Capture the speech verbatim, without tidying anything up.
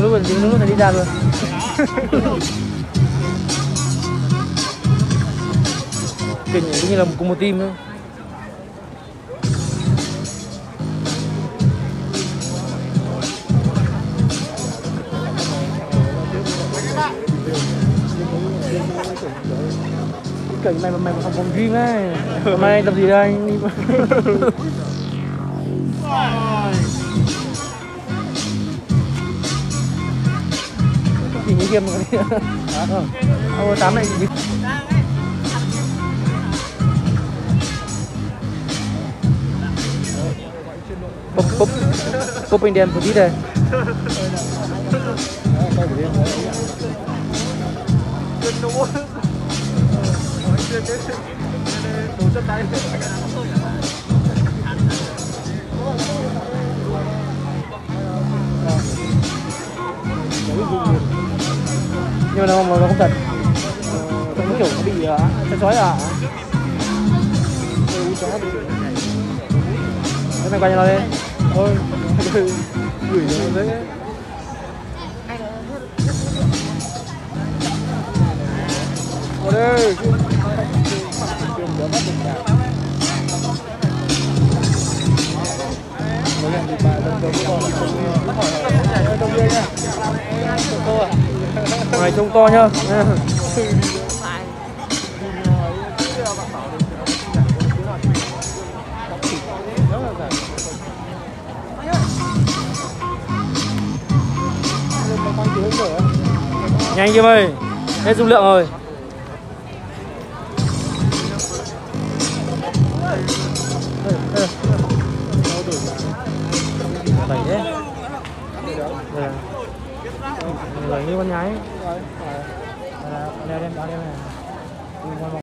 dừng lúc dừng lúc này đi ra luôn. Kinh nhỉ, như là cùng một team nữa. Cảnh mày mày không phòng gym ấy. Mày anh tập gì đây anh? Chỉ nghĩ game rồi. Ô tám này. Bốc bốc bốc bên đèn một tí đây. Nhưng mà nó, nó không thật. Nó kiểu nó bị uh, chói à. Thế mày quay cho nó đi. Thôi, gửi cho nó đấy. Ở đây. Này trông to nhá. Nhanh Kim ơi, hết dung lượng rồi. Bảy đấy. Bảy như con nhái. Đeo đem, đeo đem này.